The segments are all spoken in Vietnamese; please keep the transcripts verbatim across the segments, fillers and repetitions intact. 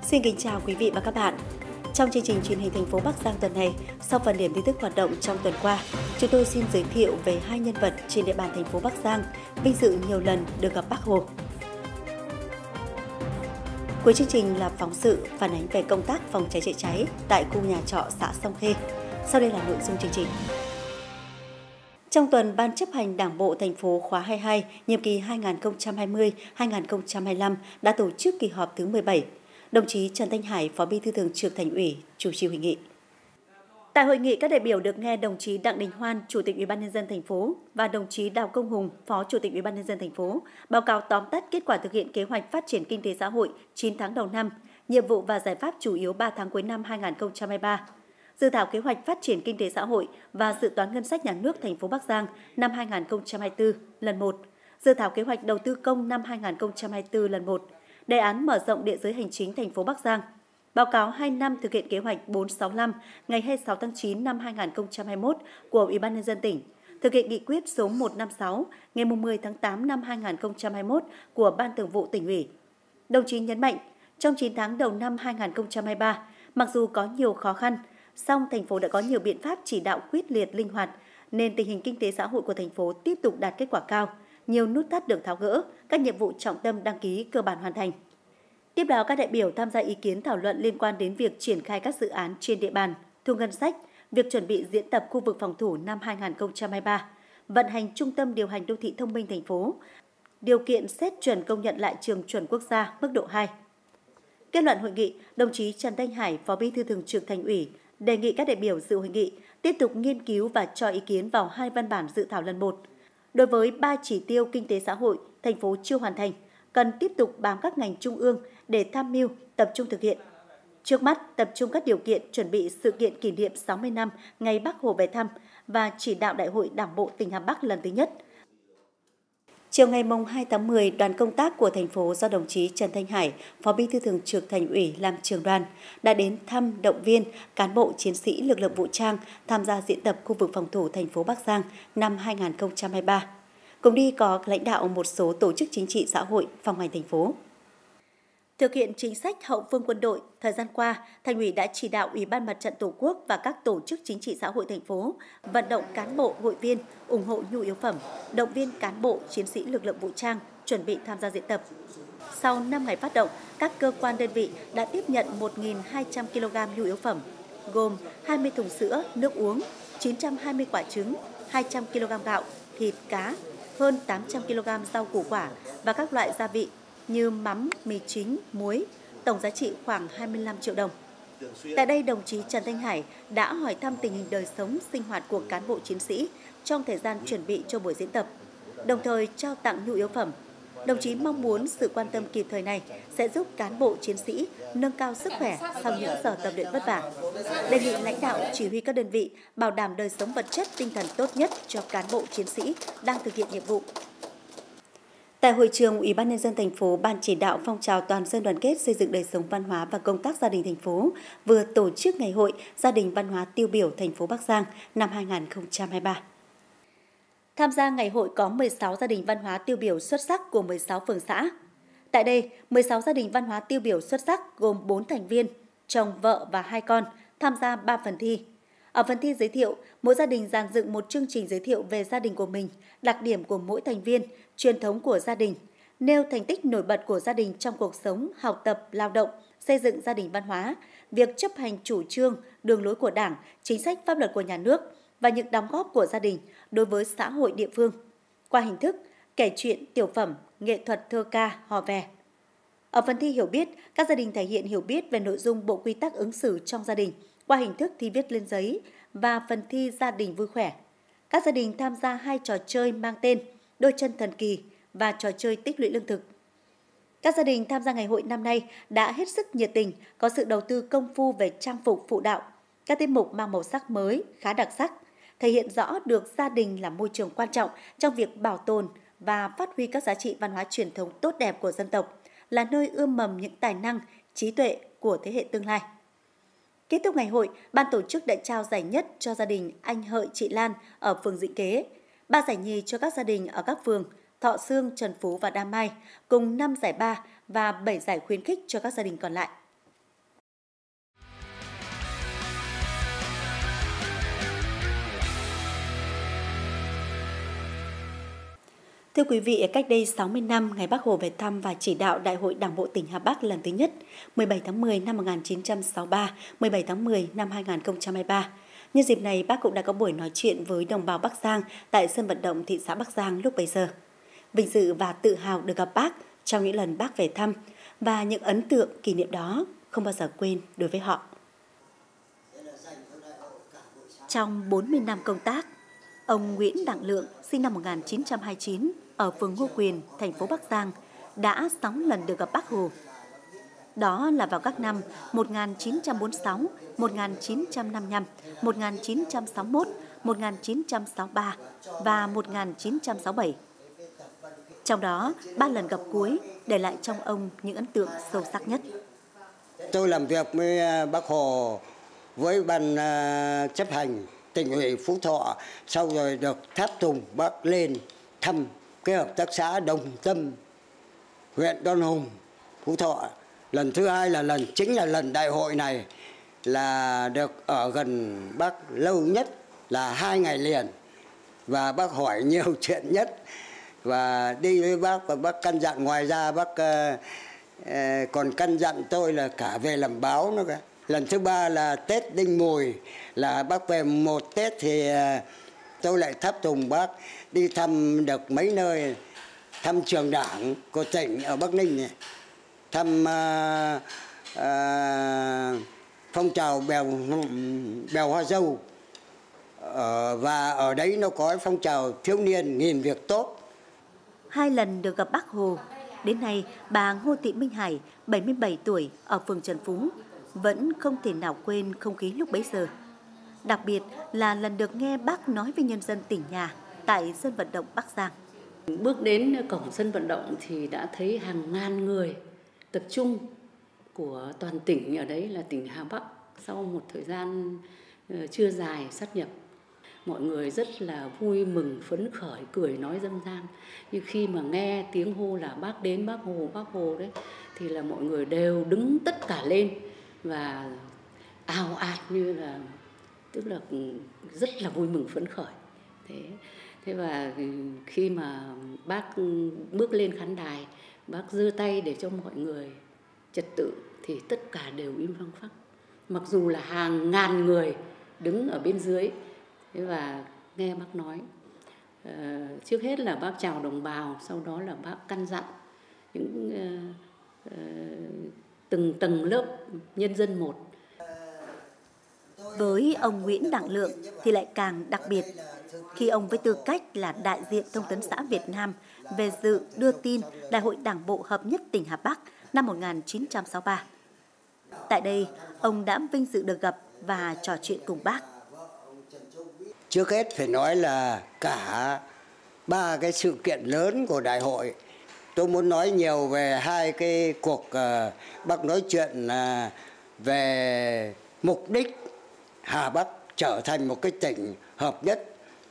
Xin kính chào quý vị và các bạn. Trong chương trình truyền hình thành phố Bắc Giang tuần này, sau phần điểm tin tức hoạt động trong tuần qua, chúng tôi xin giới thiệu về hai nhân vật trên địa bàn thành phố Bắc Giang vinh dự nhiều lần được gặp Bác Hồ. Cuối chương trình là phóng sự phản ánh về công tác phòng cháy chữa cháy tại khu nhà trọ xã Song Khê. Sau đây là nội dung chương trình. Trong tuần, Ban chấp hành Đảng bộ thành phố khóa hai mươi hai, nhiệm kỳ hai nghìn không trăm hai mươi đến hai nghìn không trăm hai mươi lăm đã tổ chức kỳ họp thứ mười bảy. Đồng chí Trần Thanh Hải, Phó Bí thư Thường trực Thành ủy, chủ trì hội nghị. Tại hội nghị, các đại biểu được nghe đồng chí Đặng Đình Hoan, Chủ tịch Ủy ban nhân dân thành phố và đồng chí Đào Công Hùng, Phó Chủ tịch Ủy ban nhân dân thành phố báo cáo tóm tắt kết quả thực hiện kế hoạch phát triển kinh tế xã hội chín tháng đầu năm, nhiệm vụ và giải pháp chủ yếu ba tháng cuối năm hai nghìn không trăm hai mươi ba. Dự thảo kế hoạch phát triển kinh tế xã hội và dự toán ngân sách nhà nước thành phố Bắc Giang năm hai nghìn không trăm hai mươi tư lần một, dự thảo kế hoạch đầu tư công năm hai nghìn không trăm hai mươi tư lần một, đề án mở rộng địa giới hành chính thành phố Bắc Giang, báo cáo hai năm thực hiện kế hoạch bốn sáu lăm ngày hai mươi sáu tháng chín năm hai nghìn không trăm hai mươi mốt của Ủy ban nhân dân tỉnh, thực hiện nghị quyết số một trăm năm mươi sáu ngày mười tháng tám năm hai nghìn không trăm hai mươi mốt của Ban Thường vụ Tỉnh ủy. Đồng chí nhấn mạnh, trong chín tháng đầu năm hai nghìn không trăm hai mươi ba, mặc dù có nhiều khó khăn, song thành phố đã có nhiều biện pháp chỉ đạo quyết liệt, linh hoạt, nên tình hình kinh tế xã hội của thành phố tiếp tục đạt kết quả cao, nhiều nút thắt được tháo gỡ, các nhiệm vụ trọng tâm đăng ký cơ bản hoàn thành. Tiếp đó, các đại biểu tham gia ý kiến thảo luận liên quan đến việc triển khai các dự án trên địa bàn, thu ngân sách, việc chuẩn bị diễn tập khu vực phòng thủ năm hai nghìn không trăm hai mươi ba, vận hành trung tâm điều hành đô thị thông minh thành phố, điều kiện xét chuẩn công nhận lại trường chuẩn quốc gia mức độ hai. Kết luận hội nghị, đồng chí Trần Thanh Hải, Phó Bí thư Thường trực Thành ủy, đề nghị các đại biểu dự hội nghị tiếp tục nghiên cứu và cho ý kiến vào hai văn bản dự thảo lần một. Đối với ba chỉ tiêu kinh tế xã hội, thành phố chưa hoàn thành, cần tiếp tục bám các ngành trung ương để tham mưu, tập trung thực hiện. Trước mắt, tập trung các điều kiện chuẩn bị sự kiện kỷ niệm sáu mươi năm ngày Bác Hồ về thăm và chỉ đạo Đại hội Đảng bộ tỉnh Hà Bắc lần thứ nhất. Chiều ngày hai tháng mười, đoàn công tác của thành phố do đồng chí Trần Thanh Hải, Phó Bí thư Thường trực Thành ủy làm trưởng đoàn, đã đến thăm động viên cán bộ chiến sĩ lực lượng vũ trang tham gia diễn tập khu vực phòng thủ thành phố Bắc Giang năm hai nghìn không trăm hai mươi ba. Cùng đi có lãnh đạo một số tổ chức chính trị xã hội, phòng ngành thành phố. Thực hiện chính sách hậu phương quân đội, thời gian qua, Thành ủy đã chỉ đạo Ủy ban Mặt trận Tổ quốc và các tổ chức chính trị xã hội thành phố vận động cán bộ, hội viên ủng hộ nhu yếu phẩm, động viên cán bộ, chiến sĩ lực lượng vũ trang chuẩn bị tham gia diễn tập. Sau năm ngày phát động, các cơ quan đơn vị đã tiếp nhận một nghìn hai trăm ki lô gam nhu yếu phẩm, gồm hai mươi thùng sữa, nước uống, chín trăm hai mươi quả trứng, hai trăm ki lô gam gạo, thịt, cá, hơn tám trăm ki lô gam rau củ quả và các loại gia vị như mắm, mì chính, muối, tổng giá trị khoảng hai mươi lăm triệu đồng. Tại đây, đồng chí Trần Thanh Hải đã hỏi thăm tình hình đời sống, sinh hoạt của cán bộ chiến sĩ trong thời gian chuẩn bị cho buổi diễn tập, đồng thời trao tặng nhu yếu phẩm. Đồng chí mong muốn sự quan tâm kịp thời này sẽ giúp cán bộ chiến sĩ nâng cao sức khỏe sau những giờ tập luyện vất vả. Đề nghị lãnh đạo chỉ huy các đơn vị bảo đảm đời sống vật chất, tinh thần tốt nhất cho cán bộ chiến sĩ đang thực hiện nhiệm vụ. Tại hội trường, Ủy ban nhân dân thành phố, Ban chỉ đạo phong trào toàn dân đoàn kết xây dựng đời sống văn hóa và công tác gia đình thành phố vừa tổ chức ngày hội gia đình văn hóa tiêu biểu thành phố Bắc Giang năm hai nghìn không trăm hai mươi ba. Tham gia ngày hội có mười sáu gia đình văn hóa tiêu biểu xuất sắc của mười sáu phường xã. Tại đây, mười sáu gia đình văn hóa tiêu biểu xuất sắc gồm bốn thành viên, chồng, vợ và hai con tham gia ba phần thi. Ở phần thi giới thiệu, mỗi gia đình dàn dựng một chương trình giới thiệu về gia đình của mình, đặc điểm của mỗi thành viên, truyền thống của gia đình, nêu thành tích nổi bật của gia đình trong cuộc sống, học tập, lao động, xây dựng gia đình văn hóa, việc chấp hành chủ trương, đường lối của Đảng, chính sách pháp luật của nhà nước và những đóng góp của gia đình đối với xã hội địa phương, qua hình thức kể chuyện, tiểu phẩm, nghệ thuật thơ ca, hò vè. Ở phần thi hiểu biết, các gia đình thể hiện hiểu biết về nội dung bộ quy tắc ứng xử trong gia đình qua hình thức thi viết lên giấy và phần thi gia đình vui khỏe. Các gia đình tham gia hai trò chơi mang tên Đôi chân thần kỳ và trò chơi tích lũy lương thực. Các gia đình tham gia ngày hội năm nay đã hết sức nhiệt tình, có sự đầu tư công phu về trang phục phụ đạo. Các tiết mục mang màu sắc mới, khá đặc sắc, thể hiện rõ được gia đình là môi trường quan trọng trong việc bảo tồn và phát huy các giá trị văn hóa truyền thống tốt đẹp của dân tộc, là nơi ươm mầm những tài năng, trí tuệ của thế hệ tương lai. Kết thúc ngày hội, ban tổ chức đã trao giải nhất cho gia đình anh Hợi chị Lan ở phường Dĩnh Kế, ba giải nhì cho các gia đình ở các phường Thọ Sương, Trần Phú và Đa Mai, cùng năm giải ba và bảy giải khuyến khích cho các gia đình còn lại. Thưa quý vị, cách đây sáu mươi năm, ngày Bác Hồ về thăm và chỉ đạo Đại hội Đảng bộ tỉnh Hà Bắc lần thứ nhất, mười bảy tháng mười năm một nghìn chín trăm sáu mươi ba, mười bảy tháng mười năm hai nghìn không trăm hai mươi ba. Nhân dịp này, Bác cũng đã có buổi nói chuyện với đồng bào Bắc Giang tại sân vận động thị xã Bắc Giang lúc bấy giờ. Vinh dự và tự hào được gặp Bác trong những lần Bác về thăm và những ấn tượng kỷ niệm đó không bao giờ quên đối với họ. Trong bốn mươi năm công tác, ông Nguyễn Đặng Lượng, sinh năm một nghìn chín trăm hai mươi chín, ở phường Ngô Quyền, thành phố Bắc Giang, đã sáu lần được gặp Bác Hồ. Đó là vào các năm một nghìn chín trăm bốn mươi sáu, một nghìn chín trăm năm mươi lăm, một nghìn chín trăm sáu mươi mốt, một nghìn chín trăm sáu mươi ba và một nghìn chín trăm sáu mươi bảy. Trong đó, ba lần gặp cuối để lại trong ông những ấn tượng sâu sắc nhất. Tôi làm việc với Bác Hồ với ban chấp hành tỉnh ủy Phú Thọ, sau rồi được tháp tùng Bác lên thăm cái hợp tác xã Đồng Tâm, huyện Đoan Hùng, Phú Thọ. Lần thứ hai là lần chính là lần đại hội này là được ở gần Bác lâu nhất là hai ngày liền, và Bác hỏi nhiều chuyện nhất và đi với Bác, và Bác căn dặn, ngoài ra Bác uh, uh, còn căn dặn tôi là cả về làm báo nữa cả. Lần thứ ba là Tết Đinh Mùi, là Bác về một Tết thì tôi lại tháp tùng Bác đi thăm được mấy nơi, thăm trường đảng của tỉnh ở Bắc Ninh này, thăm uh, uh, phong trào bèo, bèo hoa dâu, uh, và ở đấy nó có phong trào thiếu niên nghìn việc tốt. Hai lần được gặp Bác Hồ, đến nay bà Ngô Thị Minh Hải, bảy mươi bảy tuổi, ở phường Trần Phú, vẫn không thể nào quên không khí lúc bấy giờ. Đặc biệt là lần được nghe Bác nói với nhân dân tỉnh nhà tại sân vận động Bắc Giang. Bước đến cổng sân vận động thì đã thấy hàng ngàn người tập trung của toàn tỉnh, ở đấy là tỉnh Hà Bắc, sau một thời gian chưa dài sát nhập. Mọi người rất là vui mừng, phấn khởi, cười nói râm ran. Nhưng khi mà nghe tiếng hô là Bác đến, Bác Hồ, Bác Hồ đấy, thì là mọi người đều đứng tất cả lên và ào ạt, như là tức là rất là vui mừng phấn khởi. Thế thế và khi mà Bác bước lên khán đài, Bác giơ tay để cho mọi người trật tự thì tất cả đều im phăng phắc. Mặc dù là hàng ngàn người đứng ở bên dưới. Thế và nghe Bác nói, uh, trước hết là Bác chào đồng bào, sau đó là Bác căn dặn những uh, uh, từng tầng lớp nhân dân một. Với ông Nguyễn Đặng Lượng thì lại càng đặc biệt, khi ông với tư cách là đại diện Thông tấn xã Việt Nam về dự đưa tin Đại hội Đảng bộ hợp nhất tỉnh Hà Bắc năm một nghìn chín trăm sáu mươi ba. Tại đây, ông đã vinh dự được gặp và trò chuyện cùng Bác. Trước hết phải nói là cả ba cái sự kiện lớn của đại hội. Tôi muốn nói nhiều về hai cái cuộc uh, Bác nói chuyện uh, về mục đích Hà Bắc trở thành một cái tỉnh hợp nhất.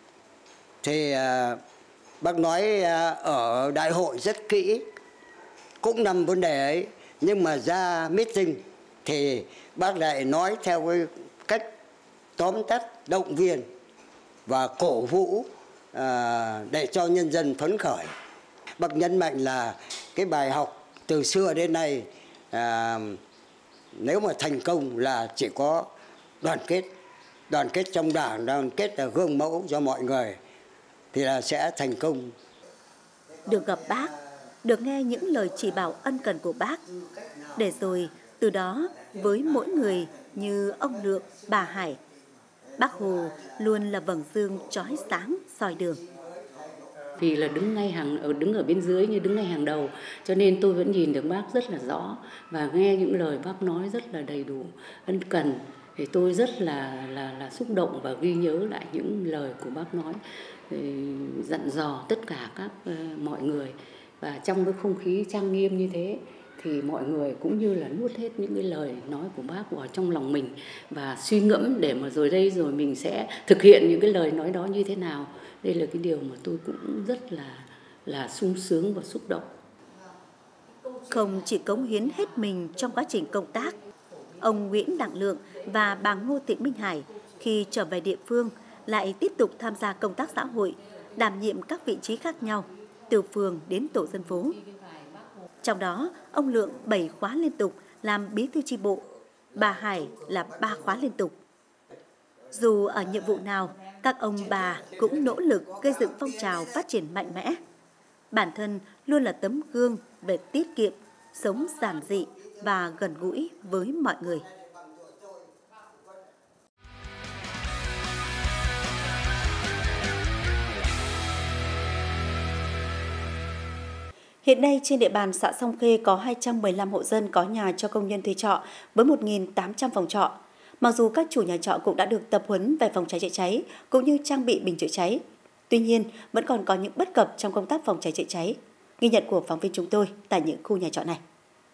Thì uh, Bác nói uh, ở đại hội rất kỹ, cũng nằm vấn đề ấy, nhưng mà ra meeting thì Bác lại nói theo cái cách tóm tắt, động viên và cổ vũ à, để cho nhân dân phấn khởi. Bác nhấn mạnh là cái bài học từ xưa đến nay, à, nếu mà thành công là chỉ có đoàn kết, đoàn kết trong đảng, đoàn kết là gương mẫu cho mọi người thì là sẽ thành công. Được gặp Bác, được nghe những lời chỉ bảo ân cần của Bác, để rồi từ đó với mỗi người như ông Lượng, bà Hải, Bác Hồ luôn là vầng dương chói sáng soi đường. Vì là đứng ngay hàng ở đứng ở bên dưới như đứng ngay hàng đầu, cho nên tôi vẫn nhìn được Bác rất là rõ và nghe những lời Bác nói rất là đầy đủ, ân cần. Thì tôi rất là là là xúc động và ghi nhớ lại những lời của Bác nói, dặn dò tất cả các uh, mọi người, và trong cái không khí trang nghiêm như thế thì mọi người cũng như là nuốt hết những cái lời nói của Bác vào trong lòng mình và suy ngẫm để mà rồi đây rồi mình sẽ thực hiện những cái lời nói đó như thế nào. Đây là cái điều mà tôi cũng rất là là sung sướng và xúc động. Không chỉ cống hiến hết mình trong quá trình công tác, ông Nguyễn Đặng Lượng và bà Ngô Thị Minh Hải khi trở về địa phương lại tiếp tục tham gia công tác xã hội, đảm nhiệm các vị trí khác nhau. từ phường đến tổ dân phố. Trong đó, ông Lượng bảy khóa liên tục làm bí thư chi bộ, bà Hải là ba khóa liên tục. Dù ở nhiệm vụ nào, các ông bà cũng nỗ lực gây dựng phong trào phát triển mạnh mẽ. Bản thân luôn là tấm gương về tiết kiệm, sống giản dị và gần gũi với mọi người. Hiện nay trên địa bàn xã Song Khê có hai trăm mười lăm hộ dân có nhà cho công nhân thuê trọ với một nghìn tám trăm phòng trọ. Mặc dù các chủ nhà trọ cũng đã được tập huấn về phòng cháy chữa cháy cũng như trang bị bình chữa cháy, tuy nhiên vẫn còn có những bất cập trong công tác phòng cháy chữa cháy. Ghi nhận của phóng viên chúng tôi tại những khu nhà trọ này.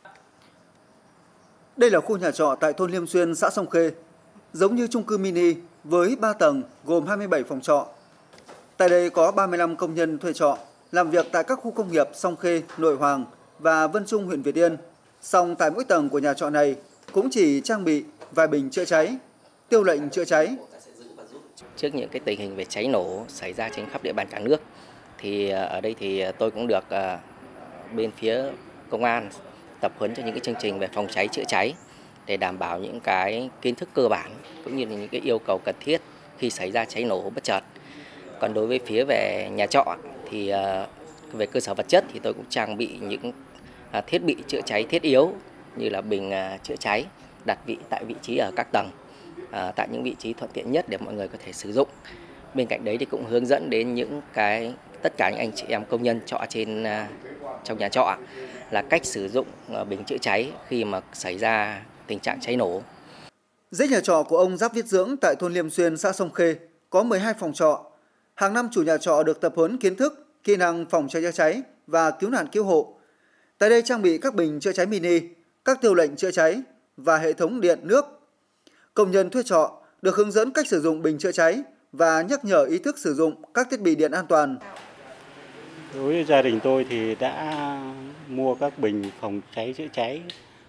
Đây là khu nhà trọ tại thôn Liêm Xuyên, xã Song Khê, giống như chung cư mini với ba tầng gồm hai mươi bảy phòng trọ. Tại đây có ba mươi lăm công nhân thuê trọ làm việc tại các khu công nghiệp Song Khê, Nội Hoàng và Vân Trung, huyện Việt Yên. Song tại mỗi tầng của nhà trọ này cũng chỉ trang bị vài bình chữa cháy, tiêu lệnh chữa cháy. Trước những cái tình hình về cháy nổ xảy ra trên khắp địa bàn cả nước, thì ở đây thì tôi cũng được bên phía công an tập huấn cho những cái chương trình về phòng cháy chữa cháy để đảm bảo những cái kiến thức cơ bản cũng như là những cái yêu cầu cần thiết khi xảy ra cháy nổ bất chợt. Còn đối với phía về nhà trọ thì về cơ sở vật chất thì tôi cũng trang bị những thiết bị chữa cháy thiết yếu như là bình chữa cháy đặt vị tại vị trí ở các tầng, tại những vị trí thuận tiện nhất để mọi người có thể sử dụng. Bên cạnh đấy thì cũng hướng dẫn đến những cái tất cả những anh chị em công nhân trọ trên trong nhà trọ là cách sử dụng bình chữa cháy khi mà xảy ra tình trạng cháy nổ. Dãy nhà trọ của ông Giáp Viết Dưỡng tại thôn Liêm Xuyên, xã Song Khê có mười hai phòng trọ. Hàng năm chủ nhà trọ được tập huấn kiến thức, kỹ năng phòng cháy chữa cháy và cứu nạn cứu hộ. Tại đây trang bị các bình chữa cháy mini, các tiêu lệnh chữa cháy và hệ thống điện nước. Công nhân thuê trọ được hướng dẫn cách sử dụng bình chữa cháy và nhắc nhở ý thức sử dụng các thiết bị điện an toàn. Đối với gia đình tôi thì đã mua các bình phòng cháy chữa cháy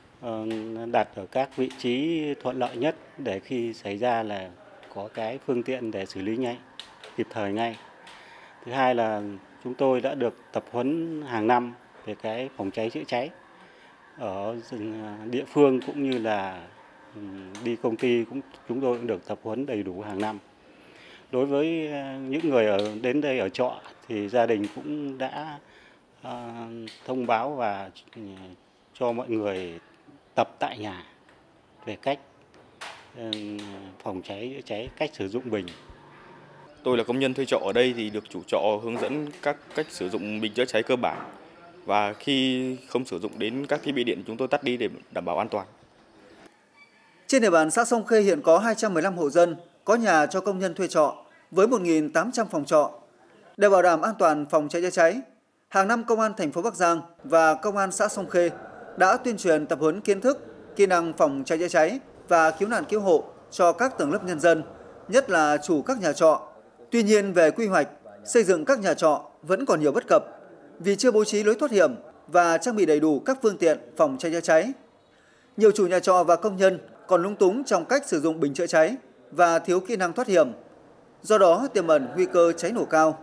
đặt ở các vị trí thuận lợi nhất để khi xảy ra là có cái phương tiện để xử lý nhanh, kịp thời ngay. Thứ hai là chúng tôi đã được tập huấn hàng năm về cái phòng cháy chữa cháy ở địa phương cũng như là đi công ty cũng chúng tôi cũng được tập huấn đầy đủ hàng năm. Đối với những người ở đến đây ở trọ thì gia đình cũng đã uh, thông báo và cho mọi người tập tại nhà về cách uh, phòng cháy chữa cháy, cách sử dụng bình. Tôi là công nhân thuê trọ ở đây thì được chủ trọ hướng dẫn các cách sử dụng bình chữa cháy cơ bản, và khi không sử dụng đến các thiết bị điện chúng tôi tắt đi để đảm bảo an toàn. Trên địa bàn xã Song Khê hiện có hai trăm mười lăm hộ dân có nhà cho công nhân thuê trọ với một nghìn tám trăm phòng trọ. Để bảo đảm an toàn phòng cháy chữa cháy, hàng năm Công an thành phố Bắc Giang và Công an xã Song Khê đã tuyên truyền tập huấn kiến thức, kỹ năng phòng cháy chữa cháy và cứu nạn cứu hộ cho các tầng lớp nhân dân, nhất là chủ các nhà trọ. Tuy nhiên về quy hoạch, xây dựng các nhà trọ vẫn còn nhiều bất cập vì chưa bố trí lối thoát hiểm và trang bị đầy đủ các phương tiện phòng cháy chữa cháy. Nhiều chủ nhà trọ và công nhân còn lúng túng trong cách sử dụng bình chữa cháy và thiếu kỹ năng thoát hiểm. Do đó tiềm ẩn nguy cơ cháy nổ cao.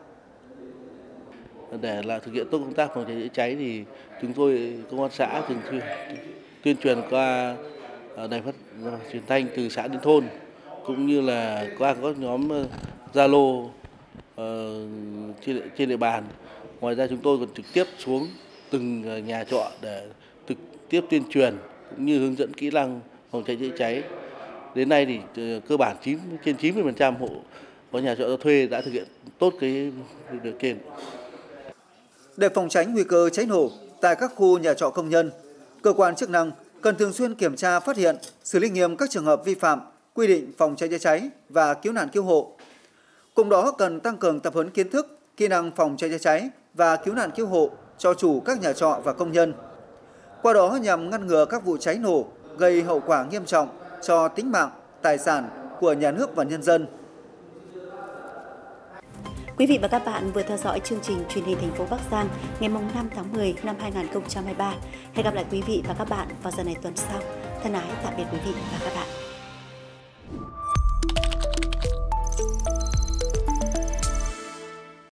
Để là thực hiện tốt công tác phòng cháy chữa cháy thì chúng tôi công an xã thường xuyên tuyên truyền qua đài phát truyền thanh từ xã đến thôn, cũng như là qua các nhóm Zalo uh, trên, trên địa bàn. Ngoài ra chúng tôi còn trực tiếp xuống từng nhà trọ để trực tiếp tuyên truyền cũng như hướng dẫn kỹ năng phòng cháy chữa cháy. Đến nay thì cơ bản chín trên chín mươi phần trăm hộ có nhà trọ cho thuê đã thực hiện tốt cái việc trên. Để phòng tránh nguy cơ cháy nổ tại các khu nhà trọ công nhân, cơ quan chức năng cần thường xuyên kiểm tra, phát hiện, xử lý nghiêm các trường hợp vi phạm quy định phòng cháy chữa cháy và cứu nạn cứu hộ. Cùng đó cần tăng cường tập huấn kiến thức, kỹ năng phòng cháy chữa cháy và cứu nạn cứu hộ cho chủ các nhà trọ và công nhân. Qua đó nhằm ngăn ngừa các vụ cháy nổ gây hậu quả nghiêm trọng cho tính mạng, tài sản của nhà nước và nhân dân. Quý vị và các bạn vừa theo dõi chương trình truyền hình thành phố Bắc Giang ngày năm tháng mười năm hai nghìn không trăm hai mươi ba. Hẹn gặp lại quý vị và các bạn vào giờ này tuần sau. Thân ái tạm biệt quý vị và các bạn.